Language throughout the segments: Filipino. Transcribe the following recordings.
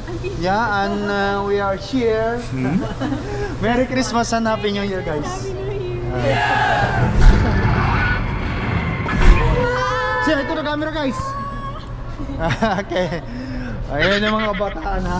Yeah, and we are here. Merry Christmas and Happy New Year, guys. Siya, ito na camera, guys. Okay. Ayan yung mga kabataan, ha.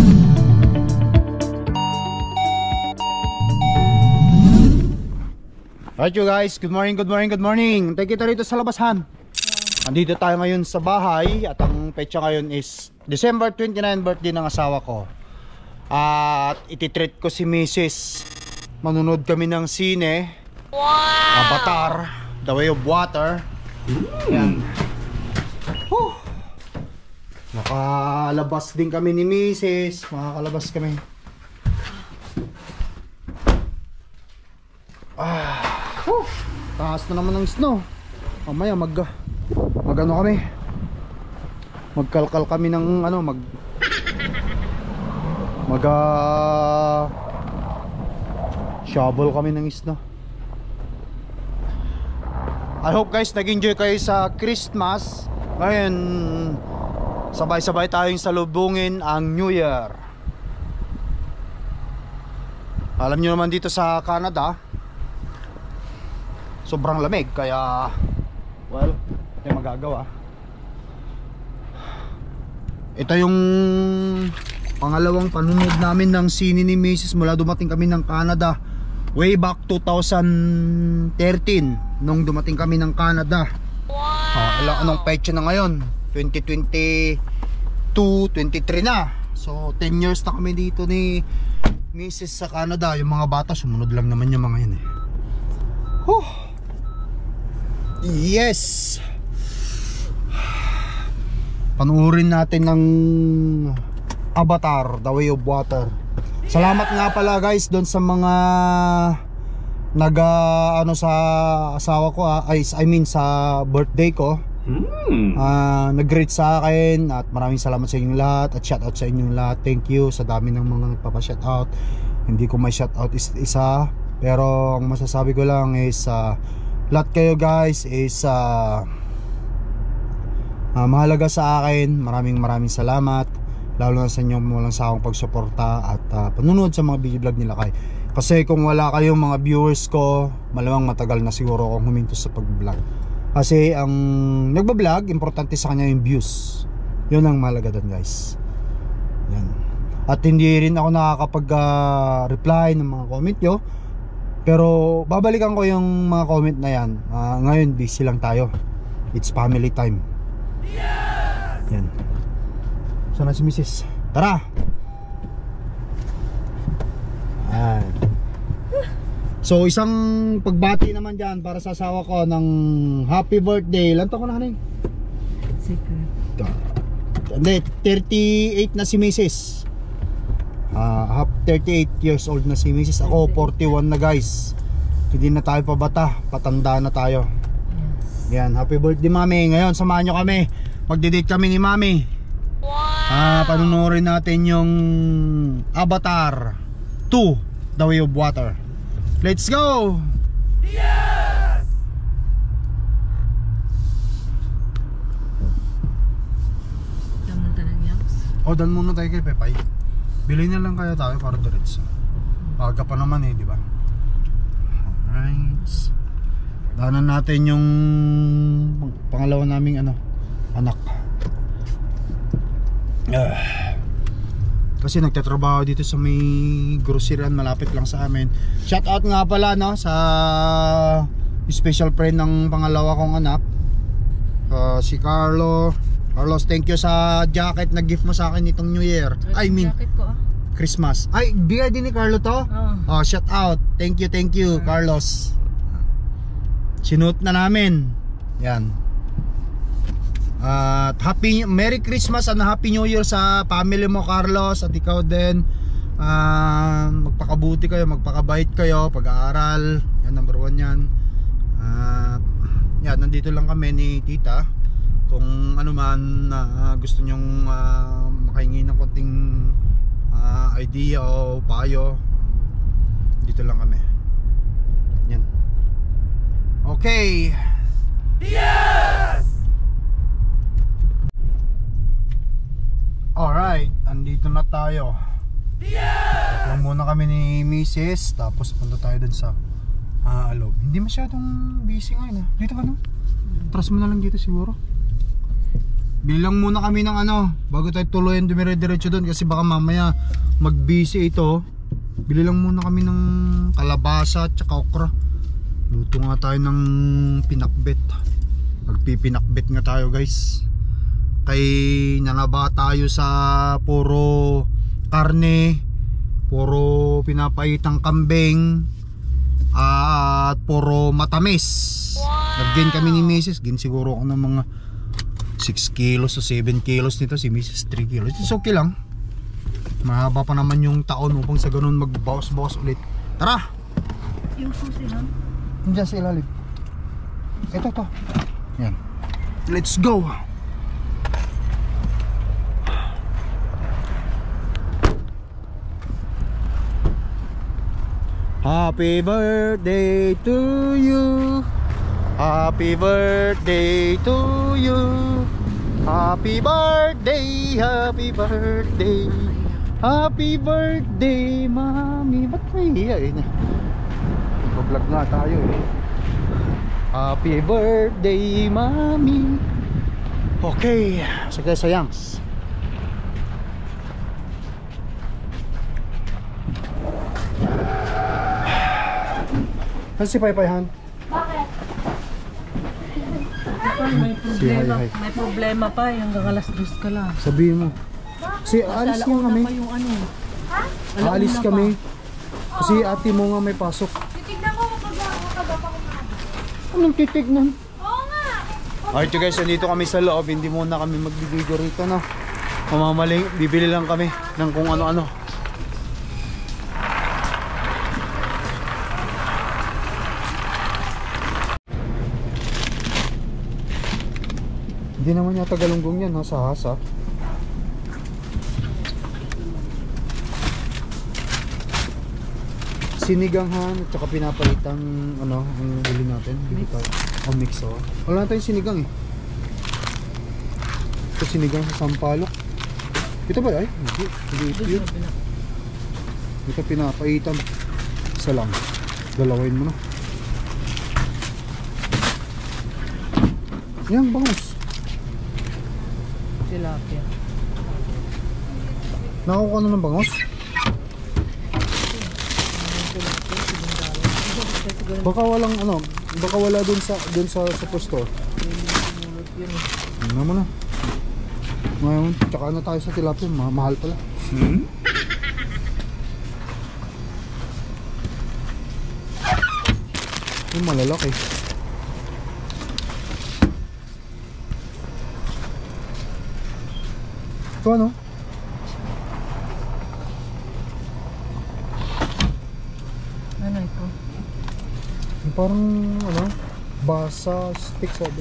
Alright you guys, good morning, good morning, good morning. Tayo kita rito sa labasan. Andito tayo ngayon sa bahay at ang petsa ngayon is December 29, birthday ng asawa ko. At ititreat ko si Mrs. Manunod kami ng sine. Avatar, The Way of Water. Yan. Nakalabas din kami ni Mrs. Makakalabas kami. Taas na naman ng snow. Mamaya ano kami. Magkalkal kami ng ano, shovel kami ng snow. I hope guys nag-enjoy kayo sa Christmas. Ngayon sabay-sabay tayong salubungin ang New Year. Alam nyo naman dito sa Canada sobrang lamig, kaya well, may magagawa. Ito yung pangalawang panunod namin ng sine ni Mrs. mula dumating kami ng Canada way back 2013 nung dumating kami ng Canada. Anong petsa na ngayon? 2022, 23 na. So 10 years na kami dito ni Mrs. sa Canada. Yung mga bata sumunod lang naman yung mga yun eh. Yes. Panuorin natin ng Avatar, The Way of Water. Salamat nga pala guys doon sa mga ano sa asawa ko I mean sa birthday ko. Nag-greet sa akin at maraming salamat sa inyong lahat at shout out sa inyong lahat. Thank you sa dami ng mga nagpapa-shout out. Hindi ko may shout out isa, pero ang masasabi ko lang is lahat kayo guys is mahalaga sa akin. Maraming salamat, lalo na sa inyong walang sawang pagsuporta at panunod sa mga video vlog nila kasi kung wala kayong mga viewers ko, malamang matagal na siguro akong huminto sa pag-vlog. Kasi ang nagba-vlog, importante sa kanya yung views. Yun ang mahalaga doon guys. Yan. At hindi rin ako nakakapag-reply ng mga comment nyo, pero babalikan ko yung mga comment na yan. Ngayon busy lang tayo. It's family time. Yan. Sana si Mrs. Tara. So isang pagbati naman dyan para sa asawa ko ng happy birthday. Ilan taon ko na kanay? Hindi, 38 na si Mrs. 38 years old na si Mrs. Ako 41 na guys. Hindi na tayo pabata, patanda na tayo. Yan, happy birthday mami. Ngayon samahan nyo kami, magde-date kami ni mami. Panunorin natin yung Avatar 2, The Way of Water. Let's go! Yes! Dan muna tayo kay Pepay. Bilhin na lang kaya tayo para diretso. Aga pa naman eh, di ba? Alright. Daanan natin yung pangalawa naming anak. Kasi nagtatrabaho dito sa may groceryhan malapit lang sa amin. Shout out nga pala sa special friend ng pangalawa kong anak, si Carlos, thank you sa jacket na gift mo sa akin itong New Year. I mean Christmas. Ay, bigay din ni Carlo to? Shout out. Thank you Carlos. Sinuot na namin. Yan. At Merry Christmas and Happy New Year sa family mo Carlos. At ikaw din, magpakabuti kayo, magpakabait kayo, pag-aaral. Yan, number 1 yan. Yan, nandito lang kami ni tita. Kung ano man gusto nyong makahingi ng konting idea o payo, dito lang kami. Yan. Okay. Yes! Alright, andito na tayo. Lang muna kami ni Mrs. Tapos punta tayo dun sa Alog. Hindi masyadong busy ngayon ha. Dito ka no? Tras mo na lang dito siguro. Bilang muna kami ng bago tayo tuluyan dumire-diretso dun. Kasi baka mamaya mag-busy ito. Bili lang muna kami ng kalabasa at saka okra. Luto nga tayo ng pinakbet. Magpipinakbet nga tayo guys. Kay nangaba tayo sa puro karne, puro pinapaitang kambing, at puro matamis. Nag-gain kami ni Mrs. Gain siguro ako ng mga 6 kilos o 7 kilos nito. Si Mrs. 3 kilos. It's okay lang. Mahaba pa naman yung taon upang sa ganun magbawas-bawas ulit. Tara! Yung susi lang? Diyan sa ilalim. Ito. Yan. Let's go! Happy birthday to you. Happy birthday to you. Happy birthday, happy birthday. Happy birthday, Mami. Ba't may hiyain? Vlog nga tayo eh. Happy birthday, Mami. Okay, sige sayangs. Ano si Paypayhan? Bakit? May problema pa, yung alas 2 ka lang. Sabihin mo. Kasi alis nga kami. Yung ano. Ha? Alis kami. Kasi ate mo nga may pasok. Titignan ko magpagaba ko nga. Anong titignan? Oo nga. Alright guys, nandito kami sa loob. Hindi muna kami magbibideo rito na. Mamamaling, bibili lang kami ng kung ano-ano. Hindi naman yata galunggong yan, nasa hasa. Siniganghan at saka pinapalitang ang bili natin. Bili tayo. O mix o. Wala na tayong sinigang eh. Ito sinigang sa sampalok. Ito ba ay? Hindi. Ito pinapaitan. Isa lang. Dalawin mo na. Yan, bangus. Tilapia. Nakukuha na ng bangos? Baka walang baka wala dun sa pwesto. Ano mo na. Ngayon, tsaka na tayo sa tilapia, mahal pala. Yung malalaki. Ito ano? Ano ito? Parang basa stick sabi.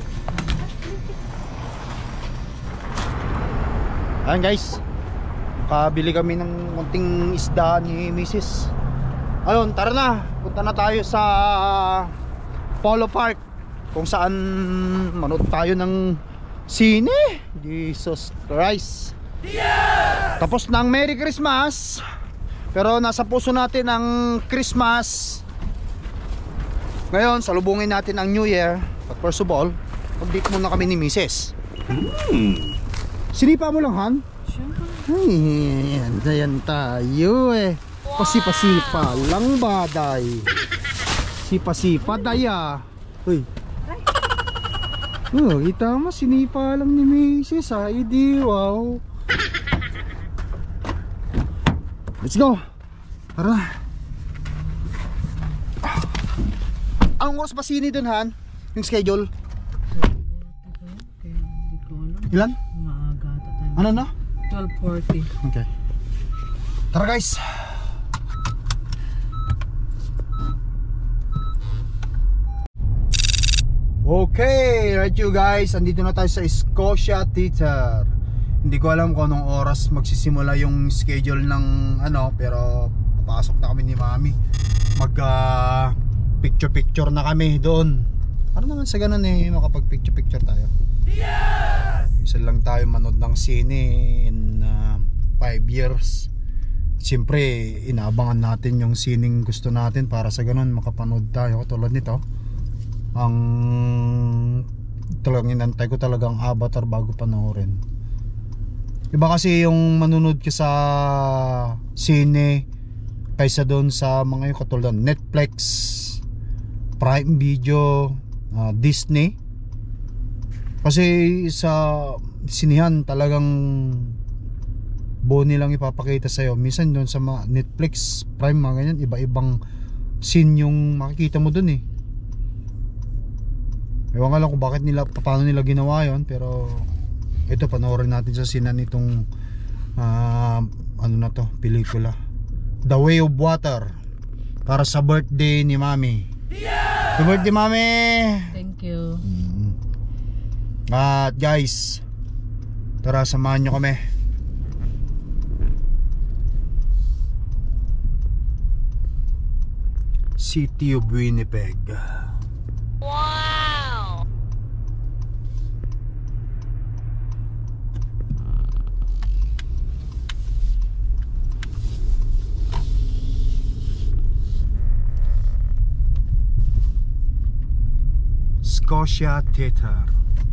Ayan guys, kabili kami ng konting isda ni Mrs. Ayun, tara na. Punta na tayo sa Polo Park, kung saan manood tayo ng sine. Jesus Christ. Tapos na ang Merry Christmas, pero nasa puso natin ang Christmas. Ngayon, salubungin natin ang New Year. But first of all, update muna kami ni Mrs. Sinipa mo lang, Han? Siyempre. Ay, yan tayo eh. Pasipasipa lang ba, day? Sipa-sipa, daya. Uy. Oh, kita mo, sinipa lang ni Mrs. Hindi, wow. Let's go. Tara. Anong oras ba sini dun, Han? Yung schedule? Kaya hindi ko alam. Ilan? Maaga ata tayo. Ano na? 12:40. Okay. Tara guys. Okay, right you guys. Andito na tayo sa Scotia Theater. Hindi ko alam kung anong oras magsisimula yung schedule ng pero papasok na kami ni Mami. Mag picture na kami doon. Ano naman sa ganun makapag picture tayo. Yes! Isa lang tayo manood ng sine in 5 years. Siyempre, inaabangan natin yung sining gusto natin para sa ganun makapanood tayo. Katulad nito, ang talagang inantay ko talagang Avatar bago panoorin. Iba kasi yung manunod ka sa sine kaysa doon sa mga yung katulad Netflix, Prime Video, Disney. Kasi sa sinihan talagang boni lang ipapakita sa'yo. Minsan doon sa Netflix, Prime, mga ganyan, iba-ibang scene yung makikita mo doon eh. Ewan nga lang kung bakit nila, paano nila ginawa yon, pero ito panoorin natin sa sinan nitong ano na to, pelikula, The Way of Water, para sa birthday ni Mami. Happy birthday, Mami! Thank you. At guys, tara samahan nyo kami. City of Winnipeg. Wow! Scotia Theater.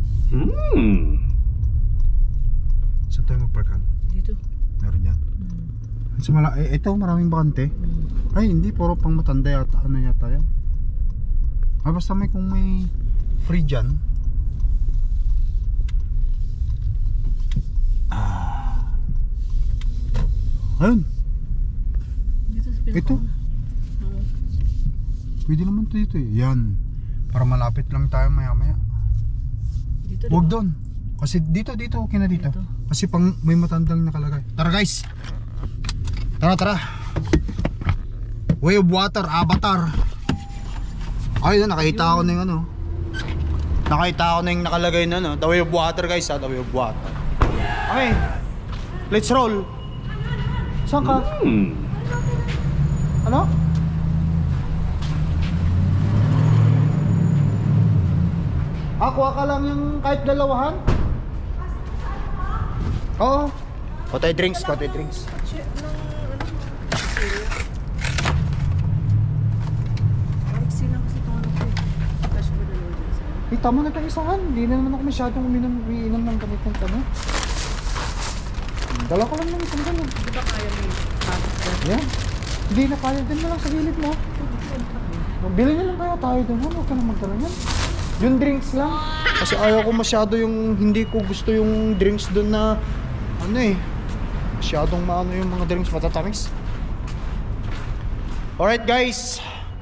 Saan tayo magparkan? Dito. Meron yan. Ito maraming bakante. Ay hindi, puro pang matanda yata. Ano yata yan? Ay basta may, kung may free dyan. Ayun. Dito sa Ito. Pwede naman to dito eh. Yan. Para malapit lang tayo maya maya. Dito. Huwag doon. Kasi dito okay na dito. Dito. Kasi pang may matandang nakalagay. Tara guys. Tara. Way of Water, Avatar. Ay, nakita ko na yung ano. Nakita ko na yung nakalagay na ano. The Way of Water guys ha. The Way of Water. Okay. Let's roll. Saan ka? Ano? Kuha ka lang yung kahit dalawahan? Oo. Kote drinks. Tama na itong isahan. Hindi na naman ako masyadong uminom ng ganitong ano. Dala ko lang ng isang gano'n. Di ba kaya may pasok dyan? Yan. Hindi na kaya din mo lang sa gilid mo. Bili na lang kaya tayo doon. Huwag ka na magdala yan. Yung drinks lang. Kasi ayaw ko masyado yung, hindi ko gusto yung drinks doon na ano eh. Masyadong maano yung mga drinks matatamis. Alright guys.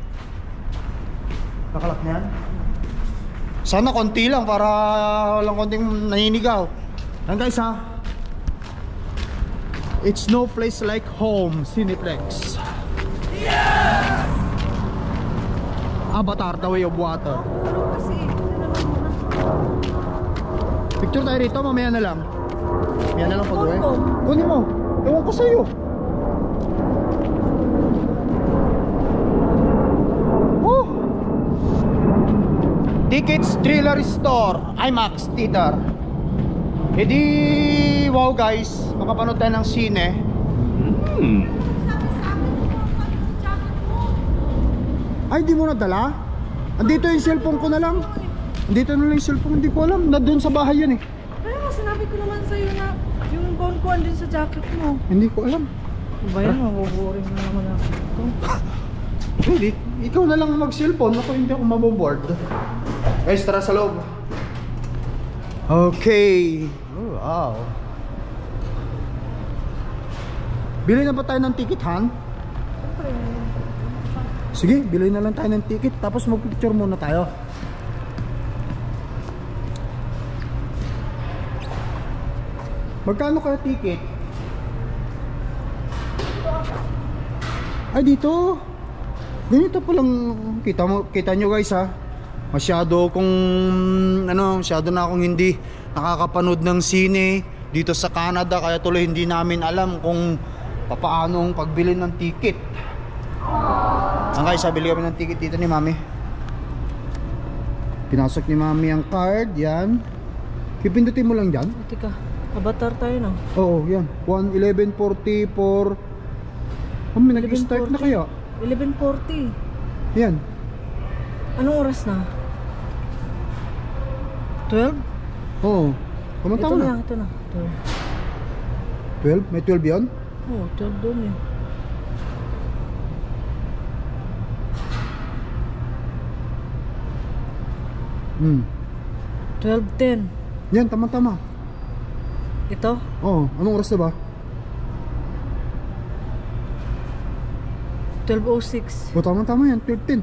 Nakalak na yan. Sana konti lang para walang konting naninigaw. Yan guys ha. It's no place like home, Cineplex. Yeah! Avatar, The Way of Water. Picture tayo rito, mamaya na lang. Mamaya na lang pag-uwi. Kunin mo. Ewan ko sa'yo. Oh! Tickets, Thriller Store, IMAX Theater. E di, wow guys, makapanood tayo ng sine. Ay, di mo nadala? Andito yung cellphone ko na lang. Andito na lang yung cellphone, hindi ko alam. Nandun sa bahay yan eh. Kaya nga, sinabi ko naman sa'yo na yung phone ko andun sa jacket mo. Hindi ko alam. Ba yan, mabuboring na naman ako. Hindi, ikaw na lang mag-cellphone. Ako hindi ako maboboard. Guys, tara sa loob. Okay. Oh, wow. Bili na ba tayo ng ticket, Han? Sige, bili na lang tayo ng ticket. Tapos mag-picture muna tayo. Magkano kaya ticket? Ay, dito. Ganito pa lang. Kita nyo guys ha. Masyado na akong hindi nakakapanood ng sine dito sa Canada, kaya tuloy hindi namin alam kung paano ang pagbili ng ticket. Guys, bili kami ng ticket dito ni Mami. Pinasok ni Mami ang card, yan. Pipindutin mo lang dyan. Tika. Avatar tayo na. Oo, yan. 11:44. May nag-start na kaya? 11:40. Yan. Anong oras na? 12? Oo. Tama na. Ito na. 12? May 12 yan? Oo, 12 doon eh. Hmm. 12:10. Yan, tama. Ito? Oo, anong oras na ba? 12:06. O, tama yan, 12:10.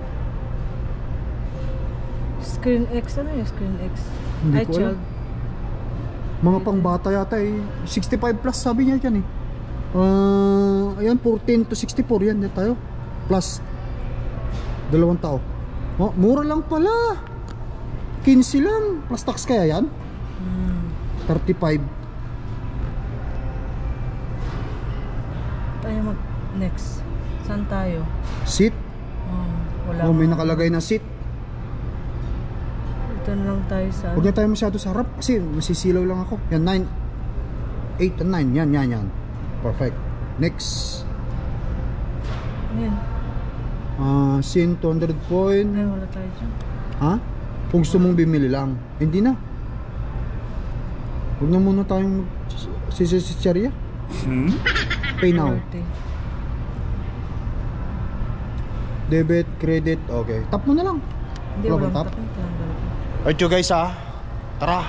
Screen X, ano yung Screen X? Hindi Ay, ko alam. child. Mga pangbata yata eh. 65 plus sabi niya yan eh. Ayan, 14 to 64 yan tayo. Plus 2 tao. Oh, mura lang pala. 15 lang. Plus tax kaya yan? 35. Tayo mag next. Saan tayo? Seat. Wala. Oh, may nakalagay na seat. Ito na lang tayo sa... Huwag na tayo masyado sa harap kasi masisilaw lang ako. Yan, 9, 8 and 9. Yan. Perfect. Next. Ayan. Sin 200 point. Ay, wala tayo dyan. Ha? Kung gusto mong bimili lang. Hindi na. Huwag na muna tayong sisitsarya. Pay now. 40. Debit, credit. Okay. Tap mo na lang. Hindi, Wala walang bang tap? tap. Alright you guys Tara.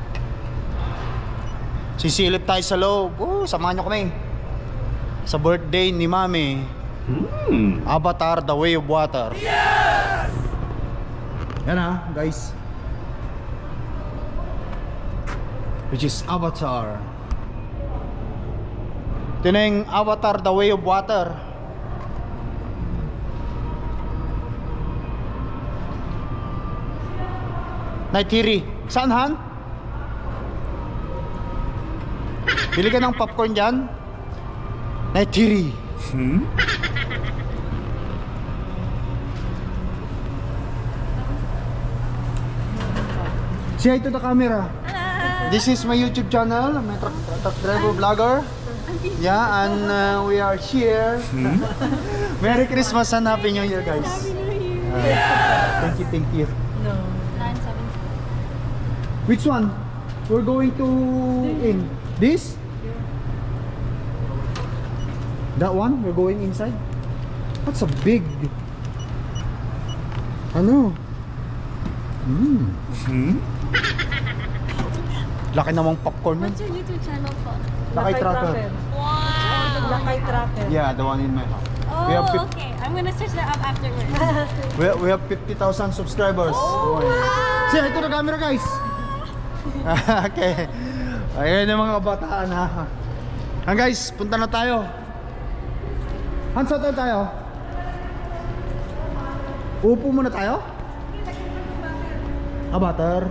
Sisilip tayo sa loob. Samahan nyo kami. Sa birthday ni Mami. Avatar The Way of Water. Yes! Yan guys. Which is Avatar. Ito na yung Avatar The Way of Water. Naitiri. Saan Han? Bili ka ng popcorn dyan. Naitiri. Say hi to the camera. This is my YouTube channel. I'm a truck driver vlogger. Yeah, and we are here. Merry Christmas and Happy New Year, guys. Happy New Year. Thank you. No. 9:17. Which one? We're going to in this? That one? We're going inside? That's a big. Ano? Laki namang popcorn nun. What's your YouTube channel po? Lakay Tracker. Wow. Lakay Tracker. Yeah, the one in my house. Oh, We have okay. I'm gonna search that up afterwards. We have 50,000 subscribers. Oh, wow. Siya, ito na camera, guys. Okay. Ayun yung mga kabataan ha. Guys, punta na tayo. Hansa tayo. Upo muna tayo. Avatar.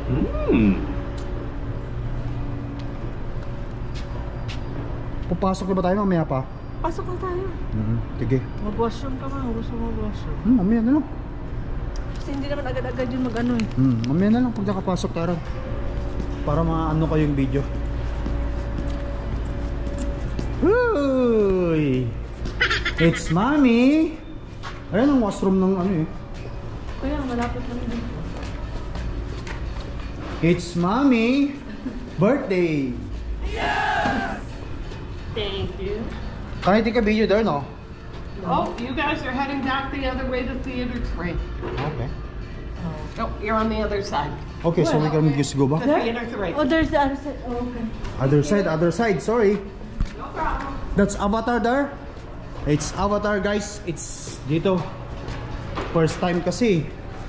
Papasok na ba tayo mamaya pa? Pasok na tayo. Sige. Mag-washroom ka man. Gusto mo mag-washroom. Mamaya na lang. Kasi hindi naman agad-agad yun mag-ano eh. Mamaya na lang pag nakapasok tayo. Para maano kayong video. Uy! It's Mommy! Ayan ang washroom ng ano eh. Kaya malapit lang dito. It's Mommy! Birthday! Thank you. Can I take a video there, no? Oh, you guys are heading back the other way to Theater 3. Okay. Oh, you're on the other side. Okay, so we can just go To back. Theater 3. Oh, there's the other side. Oh, okay. Other side, sorry. No problem. That's Avatar there. It's Avatar, guys. It's dito. First time kasi.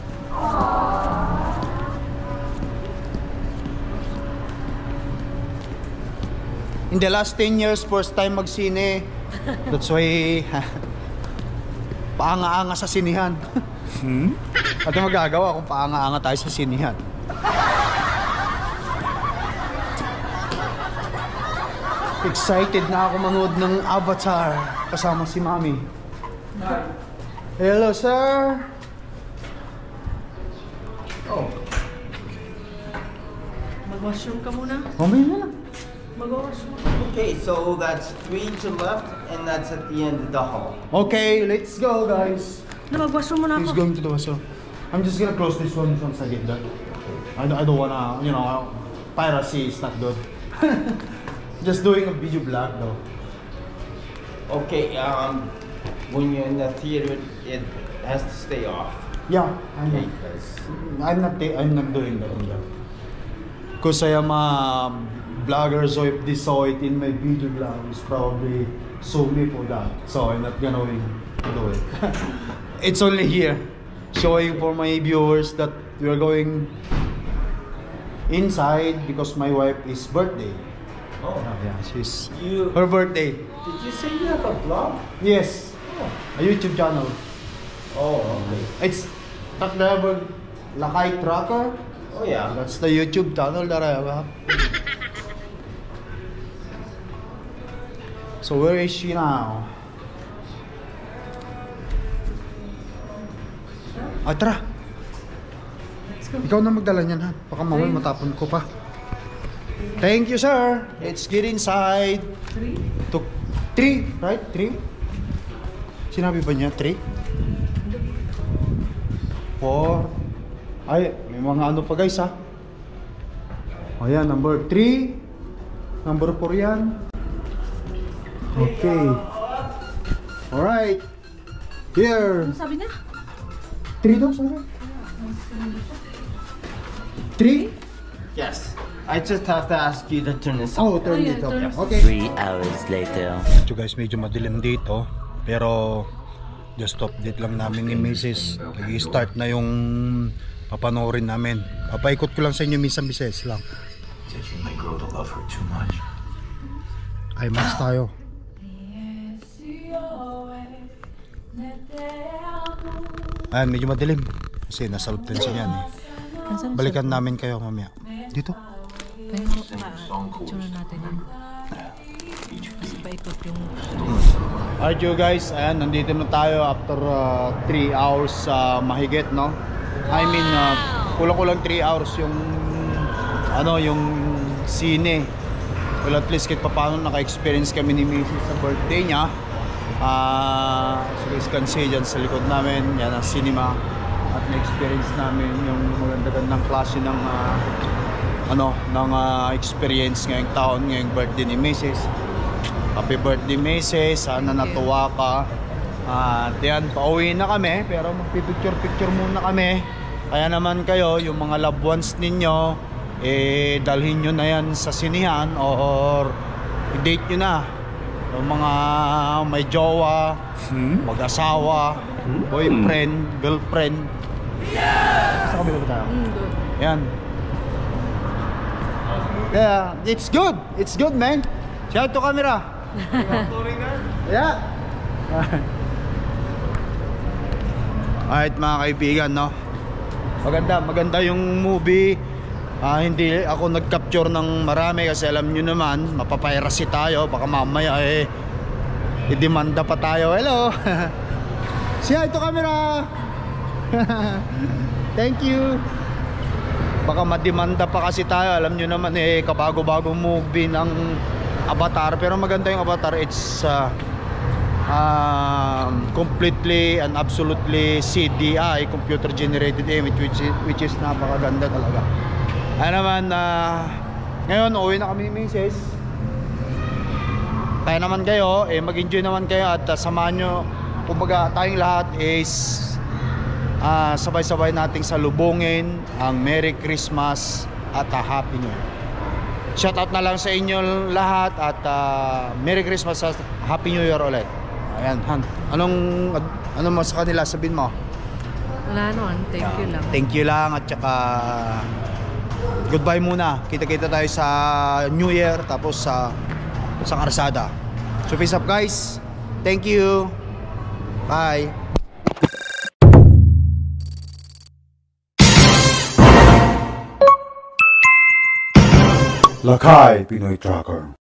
In the last 10 years, first time magsine. That's why paanga-anga sa sinihan. At magagawa kung paanga-anga tayo sa sinihan. Excited na ako manood ng Avatar kasama si Mami. Hello, sir. Washroom ka muna. Mamaya na lang. Mag-washroom ka. Okay, so that's 3 to left, and that's at the end of the hall. Okay, let's go guys. Na, mag-washroom muna He's ako. going to the washroom. I'm just gonna close this one once I get done. I don't wanna, you know, piracy is not good. Just doing a video blog though. Okay, when you're in the theater, it has to stay off. Yeah, I know. Okay, guys. I'm not doing that. Because I am a blogger, so if they saw it in my video blog, it's probably sue me for that. So I'm not gonna do it. It's only here, showing for my viewers that we are going inside because my wife's birthday. Oh, Yeah, she's you. her birthday. Did you say you have a blog? Yes, a YouTube channel. Oh, okay. It's Truck Driver Lakay Trucker. Oh, yeah. That's the YouTube channel that I have. So where is she now? Ah, tara. Ikaw na magdala niyan, ha? Baka mamaya matapon ko pa. Thank you, sir. Let's get inside. 3, right? 3? Sinabi ba niya 3? 4. Ay, may mga ano pa guys, ha? O yan, number 3. Number 4 yan. Okay. Alright. Here. Ano sabi niya? 3 daw, sabi. 3? Yes. I just have to ask you to turn this Oh, off. turn yeah, it off. turn it off. Okay. 3 hours later. So guys, medyo madilim dito. Pero just update lang namin ni Mrs. Nag-start na yung papanoorin namin. Papaikot ko lang sa inyo minsan bises lang. Ay, mas tayo. Ayan, medyo madilim. Kasi nasa loob tension yan eh. Balikan namin kayo mamaya. Dito. Pero picture natin yun. Kasi paikot yung... Alright you guys, ayan, nandito na tayo after 3 hours mahigit, no? I mean, kulang-kulang 3 hours yung ano, yung sine. Well, at least kahit paano naka-experience kami ni Mrs. sa birthday niya. So guys can see dyan sa likod namin, yan ang cinema. At na-experience namin yung maganda-gandang klase ng experience ngayong taon, ngayong birthday ni Mrs. Happy birthday, Mrs. Sana natuwa ka. At yan, pauwi na kami. Pero magpipicture-picture muna kami. Kaya naman kayo, yung mga loved ones ninyo, dalhin nyo na yan sa sinihan or i-date nyo na. Yung mga may jowa, mag-asawa, boyfriend, girlfriend. Sa kabila ba tayo? Good. Yan. Yeah, it's good. It's good, man. Shout to camera. Yeah. Alright mga kaibigan, no? Maganda yung movie. Hindi ako nag-capture ng marami kasi alam nyo naman, mapapiracy tayo. Baka mamaya i-demanda pa tayo. Hello. Shout to camera. Thank you. Baka mademanda pa kasi tayo. Alam nyo naman kabago-bagong movie ng Avatar. Pero maganda yung Avatar. It's completely and absolutely CDI, computer generated image, which is napakaganda talaga. Ay naman, ngayon uwi na kami ni Mrs. Kaya naman kayo, mag-enjoy naman kayo at samahan nyo. Kumbaga tayong lahat is sabay-sabay nating salubungin ang Merry Christmas at Happy New Year. Shout out na lang sa inyo lahat at Merry Christmas at Happy New Year ulit. Ayan, Han. Anong mo sa kanila sabihin mo? Wala naman, thank you lang. Thank you lang at saka goodbye muna. Kita-kita tayo sa New Year tapos sa Karsada. So peace up guys. Thank you. Bye. Lakay Pinoy Trucker.